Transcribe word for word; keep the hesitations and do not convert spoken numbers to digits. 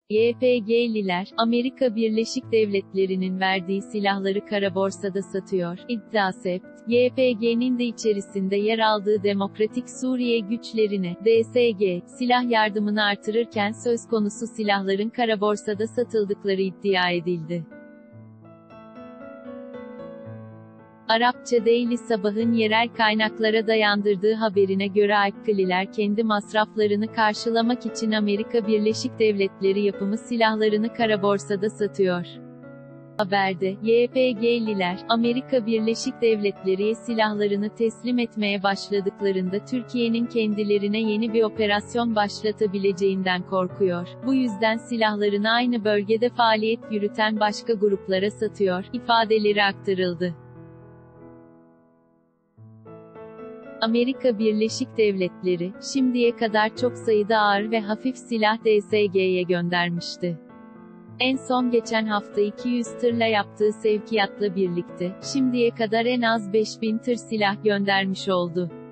Y P G'liler, Amerika Birleşik Devletleri'nin verdiği silahları kara borsada satıyor. İddiasept, Y P G'nin de içerisinde yer aldığı Demokratik Suriye Güçlerine, D S G, silah yardımını artırırken söz konusu silahların kara borsada satıldıkları iddia edildi. Arapça Daily Sabah'ın yerel kaynaklara dayandırdığı haberine göre Akkililer kendi masraflarını karşılamak için Amerika Birleşik Devletleri yapımı silahlarını kara borsada satıyor. Haberde, Y P G'liler, Amerika Birleşik Devletleri'ye silahlarını teslim etmeye başladıklarında Türkiye'nin kendilerine yeni bir operasyon başlatabileceğinden korkuyor. Bu yüzden silahlarını aynı bölgede faaliyet yürüten başka gruplara satıyor, ifadeleri aktarıldı. Amerika Birleşik Devletleri, şimdiye kadar çok sayıda ağır ve hafif silah D S G'ye göndermişti. En son geçen hafta iki yüz tırla yaptığı sevkiyatla birlikte, şimdiye kadar en az beş bin tır silah göndermiş oldu.